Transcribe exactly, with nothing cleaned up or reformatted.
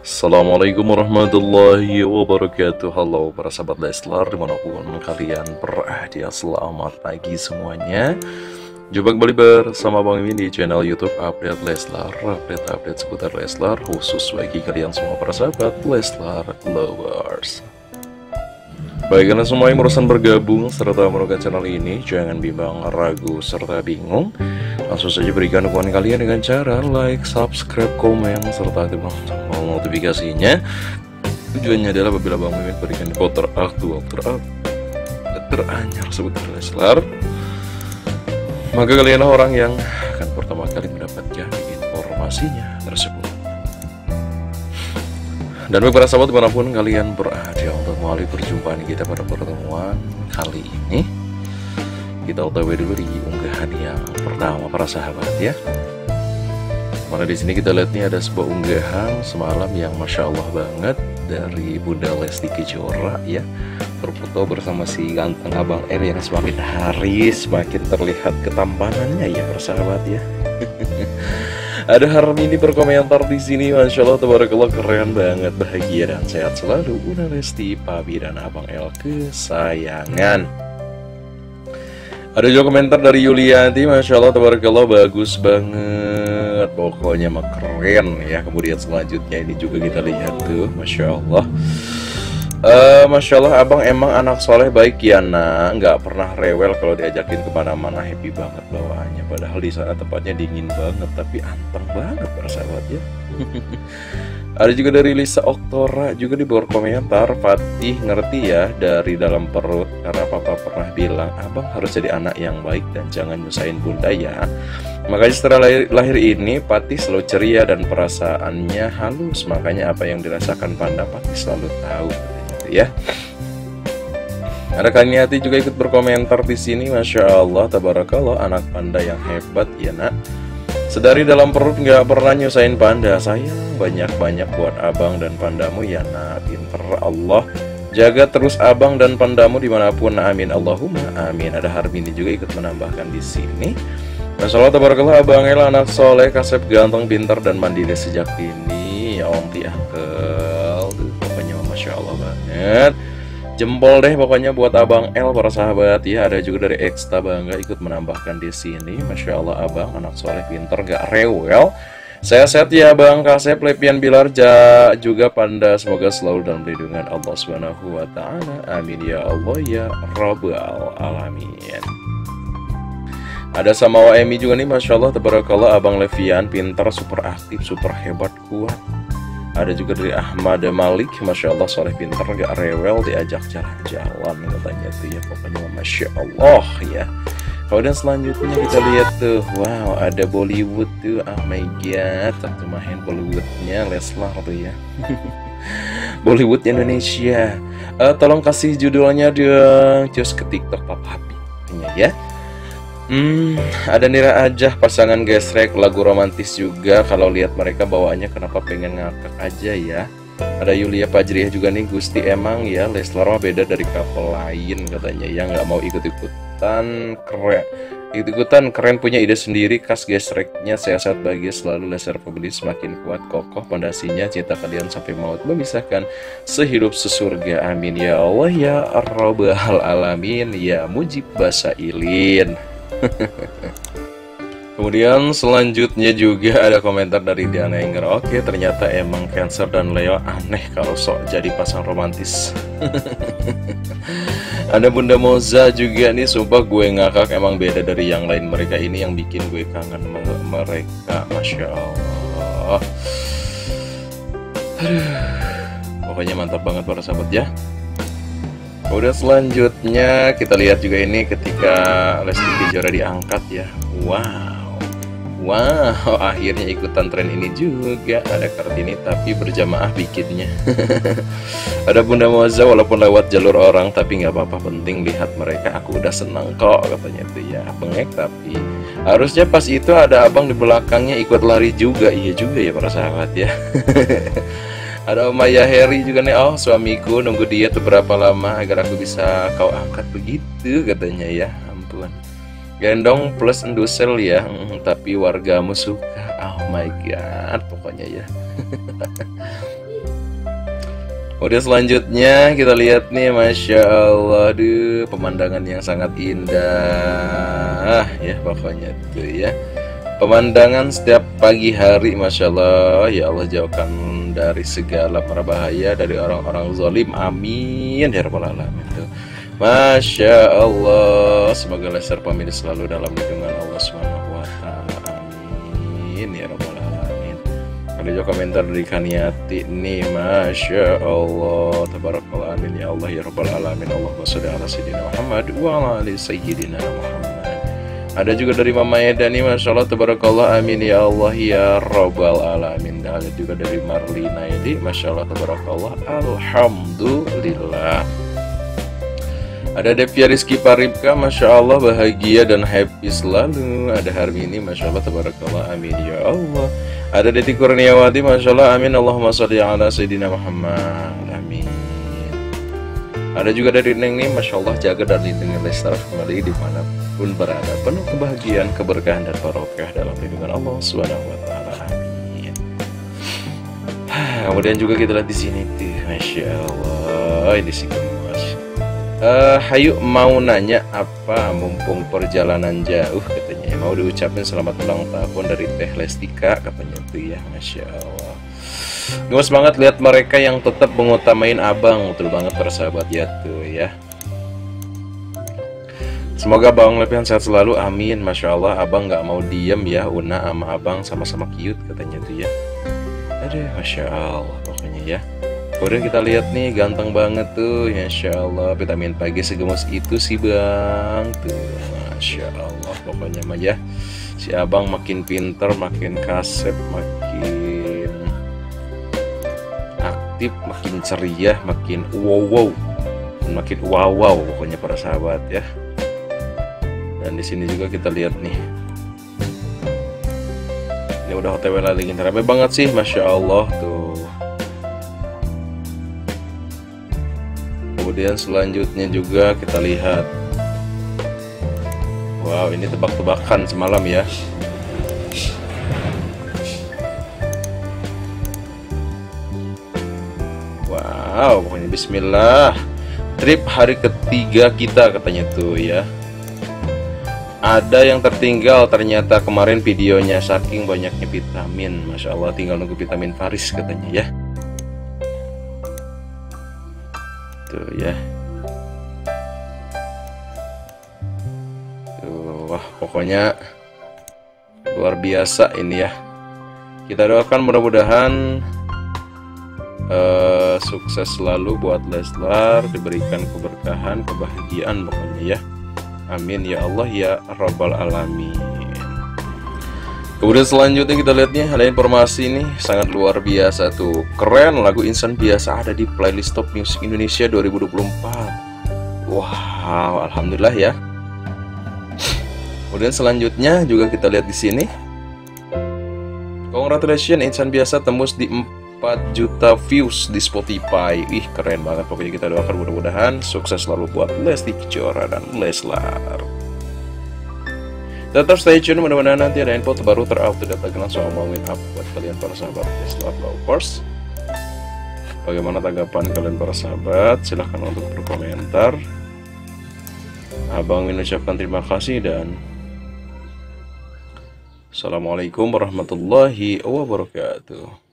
Assalamualaikum warahmatullahi wabarakatuh. Halo para sahabat Leslar dimanapun kalian berada, selamat pagi semuanya. Jumpa kembali bersama Bang Mimin di channel YouTube Update Leslar. Update-update seputar Leslar khusus bagi kalian semua para sahabat Leslar Lovers. Baik, karena semua yang barusan bergabung serta menemukan channel ini, jangan bimbang, ragu, serta bingung. Langsung saja berikan dukungan kalian dengan cara like, subscribe, komen, serta aktifkan tombol notifikasinya. Tujuannya adalah apabila Bang Mimin berikan info teraktual, terupdate, teranyar seputar Leslar, maka kalianlah orang yang akan pertama kali mendapatkan informasinya tersebut. Dan bagi para sahabat dimanapun kalian berada, untuk melalui perjumpaan kita pada pertemuan kali ini, kita otw dulu di unggahan yang pertama para sahabat ya. Mana di sini kita lihat nih ada sebuah unggahan semalam yang masya Allah banget dari Bunda Lesti Kejora ya, berfoto bersama si ganteng Abang R yang semakin hari semakin terlihat ketampanannya ya para sahabat ya. Ada Harmini berkomentar di sini, masya Allah, tabarakallah, keren banget, bahagia dan sehat selalu Bunda Lesti, Pabi dan Abang L kesayangan. Ada juga komentar dari Yulianti, masya Allah, tabarakallah, bagus banget, pokoknya mah keren ya. Kemudian selanjutnya ini juga kita lihat tuh, masya Allah. Uh, Masya Allah, abang emang anak soleh baik ya nak, nggak pernah rewel kalau diajakin kemana-mana, happy banget bawaannya. Padahal di sana tempatnya dingin banget, tapi anteng banget para sahabat ya. Ada juga dari Lisa Oktora juga di bawah komentar, Fatih ngerti ya dari dalam perut, karena papa pernah bilang abang harus jadi anak yang baik dan jangan nyusahin bunda ya. Makanya setelah lahir, lahir ini Fatih selalu ceria dan perasaannya halus, makanya apa yang dirasakan Panda Fatih selalu tahu ya. Ada Kaniati juga ikut berkomentar di sini, masya Allah, tabarakallah, anak Panda yang hebat ya nak. Sedari dalam perut nggak pernah nyusahin Panda, sayang banyak-banyak buat abang dan Pandamu ya nak, pinter Allah. Jaga terus abang dan Pandamu dimanapun, amin Allahumma amin. Ada Harmini juga ikut menambahkan di sini, masya Allah, tabarakallah, abang El anak soleh, kasep, ganteng, pinter dan mandiri sejak dini ya om ti Uncle. Pokoknya masya Allah banget, jempol deh pokoknya buat abang L para sahabat ya. Ada juga dari Eksta Bangga ikut menambahkan di sini, masya Allah, abang anak soleh, pinter, gak rewel, sehat-sehat ya bang Kasep, Lepian Bilar ja, juga Panda, semoga selalu dalam lindungan Allah subhanahu wa ta'ala, amin ya Allah ya rabbal alamin. Ada sama Emi juga nih, masya Allah, tabarakallah, abang Levian pinter, super aktif, super hebat, kuat. Ada juga dari Ahmad Malik, masya Allah, soleh, pinter, gak rewel, diajak jalan-jalan katanya tuh ya, pokoknya masya Allah ya. Kemudian selanjutnya kita lihat tuh, wow, ada Bollywood tuh, oh my god, satu main Bollywoodnya Leslar tuh ya. Bollywood Indonesia, uh, tolong kasih judulnya dong, cus ke TikTok Papa Happy ya. Hmm, ada Nira Ajah, pasangan gesrek, lagu romantis juga. Kalau lihat mereka bawaannya kenapa pengen ngakak aja ya. Ada Yulia Fajriah juga nih, Gusti emang ya Leslar mah beda dari couple lain katanya ya, nggak mau ikut-ikutan, keren ikut-ikutan keren, punya ide sendiri, khas gesreknya, sehat-sehat bahagia selalu, Leslar Family semakin kuat kokoh pondasinya, cinta kalian sampai maut memisahkan, sehidup sesurga, amin ya Allah ya rabbal alamin ya mujib basailin. Kemudian selanjutnya juga ada komentar dari Diana Engger, oke ternyata emang Cancer dan Leo aneh kalau sok jadi pasang romantis. Ada Bunda Moza juga nih, sumpah gue ngakak, emang beda dari yang lain, mereka ini yang bikin gue kangen mereka, masya Allah. Aduh, pokoknya mantap banget para sahabat ya. Udah selanjutnya kita lihat juga ini ketika Lesti Kejora diangkat ya. Wow, wow, akhirnya ikutan tren ini juga. Ada Kartini tapi berjamaah bikinnya. Ada Bunda Moza, walaupun lewat jalur orang tapi nggak apa-apa, penting lihat mereka, aku udah senang kok katanya tuh ya. Bengek tapi harusnya pas itu ada abang di belakangnya ikut lari juga. Iya juga ya para sahabat ya. Ada Maya Heri juga nih, oh suamiku nunggu diet beberapa lama agar aku bisa kau angkat begitu katanya ya, ampun. Gendong plus endusel ya, hmm, tapi wargamu suka, oh my god, pokoknya ya. Kemudian selanjutnya kita lihat nih, Masya Allah, aduh, pemandangan yang sangat indah ya pokoknya tuh ya. Pemandangan setiap pagi hari, Masya Allah, ya Allah jauhkan dari segala mara bahaya dari orang-orang zalim, amin ya rabbal alamin tuh. Masya Allah, semoga Leslar pamit selalu dalam lindungan Allah subhanahu wa ta'ala, amin ya rabbal alamin. Ada juga komentar dari Kaniati nih, Masya Allah, tabarakallah, amin ya Allah ya rabbal alamin. Allahumma sholli ala sayyidina Muhammad wa ala ali sayyidina Muhammad. Ada juga dari Mama Eda nih, Masya Allah, tabarakallah, amin ya Allah ya rabbal alamin. Dan ada juga dari Marlina ini, Masya Allah, tabarakallah, alhamdulillah. Ada Devia Rizky Paribka, Masya Allah, bahagia dan happy selalu. Ada Harmini, Masya Allah, tabarakallah, amin ya Allah. Ada Deti Kurniawati, Masya Allah, amin, Allahumma sholli ala sayyidina Muhammad, amin. Ada juga dari Neng nih, Masya Allah, jaga dan lindungi Leslar kembali dimanapun berada, penuh kebahagiaan, keberkahan dan barokah dalam lindungan Allah subhanahu wa ta'ala, amin. Kemudian juga kita lihat di sini tuh, Masya Allah, ini sih Uh, Hayu mau nanya apa, mumpung perjalanan jauh katanya, mau diucapin selamat ulang tahun dari Teh Lestika katanya tuh ya, Masya Allah. Gemes banget lihat mereka yang tetap mengutamain abang, betul banget persahabat ya tuh ya. Semoga Bang Lepian sehat selalu, amin. Masya Allah, abang nggak mau diem ya, Una sama abang sama-sama cute katanya tuh ya. Aduh, Masya Allah pokoknya ya. Kemudian kita lihat nih, ganteng banget tuh, Masya Allah, vitamin pagi segemes itu sih bang tuh, Masya Allah pokoknya mah ya. Si abang makin pinter, makin kasep, makin aktif, makin ceria, makin wow wow, makin wow wow pokoknya para sahabat ya. Dan di sini juga kita lihat nih, ini udah O T W lagi, rame banget sih, Masya Allah tuh. Kemudian selanjutnya juga kita lihat, wow, ini tebak-tebakan semalam ya. Wow, pokoknya bismillah. Trip hari ketiga kita katanya tuh ya. Ada yang tertinggal ternyata kemarin videonya, saking banyaknya vitamin, Masya Allah, tinggal nunggu vitamin Faris katanya ya. Tuh ya. Tuh, wah pokoknya luar biasa ini ya. Kita doakan mudah-mudahan uh, sukses selalu buat Leslar, diberikan keberkahan, kebahagiaan pokoknya ya, amin ya Allah ya rabbal alamin. Kemudian selanjutnya kita lihat nih, ada informasi nih sangat luar biasa tuh, keren, lagu Insan Biasa ada di playlist Top Music Indonesia dua ribu dua puluh empat. Wow, alhamdulillah ya. Kemudian selanjutnya juga kita lihat di sini, congratulations, Insan Biasa tembus di empat juta views di Spotify. Ih, keren banget pokoknya. Kita doakan mudah-mudahan sukses selalu buat Lesti Kejora dan Leslar. Tetap stay tune, mudah-mudahan nanti ada info terbaru terupdate lagi langsung ngomongin up buat kalian para sahabat Leslar Lovers. Bagaimana tanggapan kalian para sahabat? Silahkan untuk berkomentar. Abang mengucapkan terima kasih dan Assalamualaikum warahmatullahi wabarakatuh.